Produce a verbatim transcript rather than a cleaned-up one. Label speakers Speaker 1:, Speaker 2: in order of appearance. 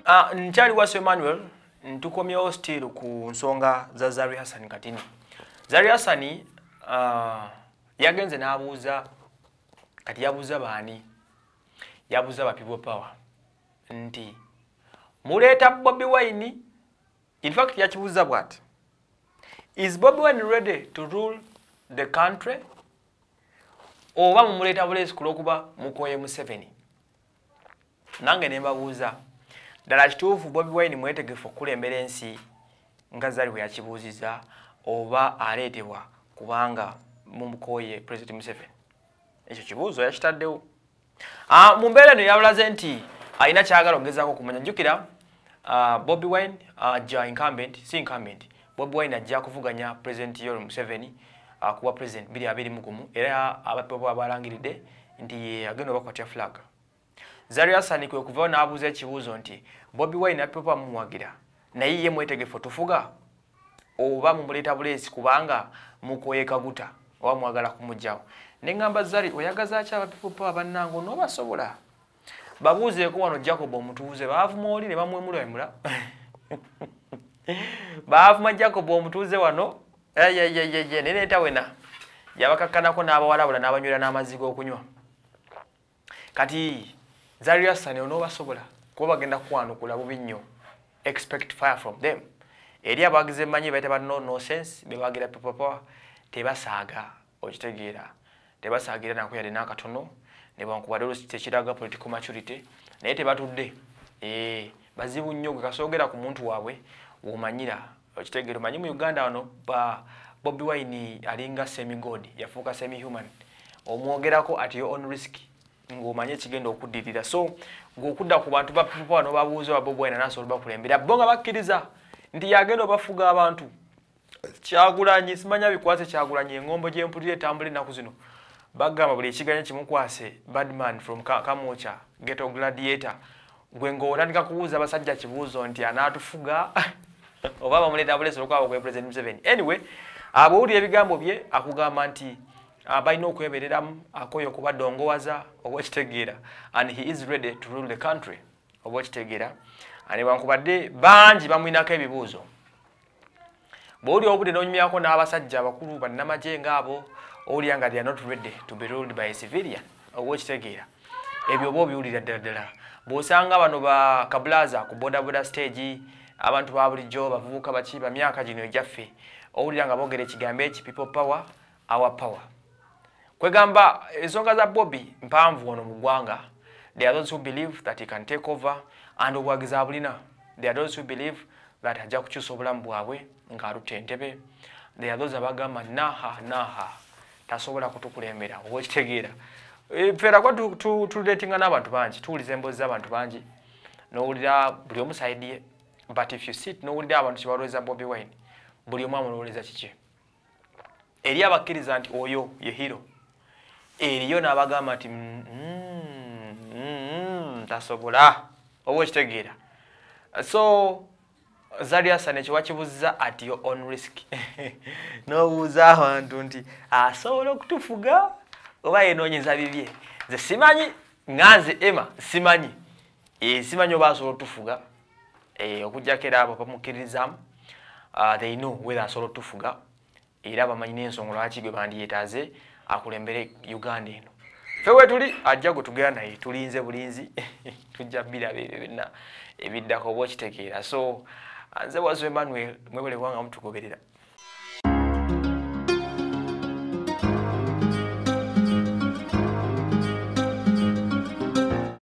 Speaker 1: Ah, nchali wa Emmanuel ntukomyewo still ku nsonga za Zari Hassan Katini. Zari Hassan uh, yagenze n'abuuza kati yabuuza baani yabuuza ba People Power nti muleta Bobi Wine. In fact yakibuuza bwati, is Bobi Wine ready to rule the country oba mumuleta bulesi kulokuba mukoye Museveni? Nange ne mbabuuza ddala kituufu Bobi Wine mwetegefu okulembera ensi nga Zari bwe yakibuuziza oba aleetebwa kubanga mumukoye President Museveni? Ekyo kibuuzo yakitaddewo. Ah, mu mbeera eno yabulaze nti alina kyagala ogezaako okumanya. Jjukira uh, Bobi Wine ajja uh, incumbent, si incumbent. Bobi Wine ajja kuvuganya President Yoweri Museveni uh, kuba President biri abiri mugumu era abapepo abalangiridde nti ye agenda obakwatya flag. Zari Hassan kwe kuvayo n'abuuza ekibuuzo nti Bobi Wine apepo amumwagira naye ye mwetegefu tufuga oba mumuleeta bulesi kubanga mukoye kaguta oba mwagala kumugjawo. Ne ngamba Zari oyagaza ki abapepo abannango n'obasobola? Babuuzeeko wano Jacob omutuuze baavuma oli ne bamwemulamula. Baavuma Jacob omutuuze wano eyeyeyeye ne leeta wena yabakakkanako n'abawalabula n'abanywera n'amazzi g'okunywa. Kati Zari Hassan onoobasobola kuba bagenda kwanukula bubi nnyo. Expect fire from them. Eri abagize manyi baita ba no no sense be bagira People Power tebasaaga okitegeera. Tebasaagira nako yali nakatono ne bankubadde olusi tekiraga political maturity naye tebatudde. Eh bazibu nnyo kasogera ku muntu waabwe womanyira okitegeera. Manyi mu Uganda wano ba Bobi Wine alinga semi god yafuuka semi human omwogerako at your own risk ng'omanye kigenda okuddirira. So ng'okudda ku bantu ba People Power no babuuza ba Bobi Wine naso bakulembera bonga bakkiriza nti yagenda obafuga abantu. Kyagulanyi simanya bikwase Kyagulanyi engombo gye mpulire tambule naku zino bagamba buli ekiganya kimukwase Badman from Kamocha Ghetto Gladiator gwe ng'otandika kubuuza abasajja kibuuzo nti anaatufuga oba bamuleta bulesi olwokaba kwe President Museveni. Anyway abawulira ebigambo bye akugamba nti balina okwebereramu akoyo kuba dongowaza oba ekitegeera and he is ready to rule the country oba ekitegeera. Ane bankubadde bangi bamwinako ebibuuzo. Bw'oli obudde n'onyumyako n'abasajja abakulu bannamagye ng'abo olya nga they are not ready to be ruled by a civilian oba ekitegeera. Ebyo oba obiwulira ddala ddala. Bw'osanga bano ba Kabulaza ku boda boda stage abantu ba bulijjo bavubuka baki ba myaka gino egyaffe owulira nga boogera ekigambo eki People Power our power. Kwegamba ensonga za Bobby mpanvu wano mu ggwanga. There are those who believe that he can take over and obwagiza bulina. There are those who believe that ajja kukyusa obulamu bwabwe ng'aluta entebe. There are those abagamba naha naha tasobola kutukulembera oba ekitegeera. Fera kwa tuletinga n'abantu bangi tuwuliza emboozi z'abantu bangi n'owulira buli omu side ye. But if you sit n'owulira abantu kibaloweza Bobi Wine buli omu amuloweza kiki. Eri abakkiriza nti oyo ye hero. Eriyo n'abagamba nti tasobola oba ekitegeera. So Zari Hassan ekyo wakibuuza at your own risk. N'obuuza abantu nti asobola okutufuga oba yenoonyeza bibye. Nze simanyi nganze Emma simanyi. E, simanyi oba asobola okutufuga. E, okujjako era abo bamukkiririzaamu. Uh, they know whether asobola okutufuga. Era bamanyi n'ensonga lwaki gwe bandiyeetaaze akulembere Uganda eno. Ffe we tuli ajja gwe tugenda naye tulinze bulinzi tujja biraba ebyo byonna ebiddako oba okitegeera. So nze wazo Emmanuel mwebale kubanga mutugoberera.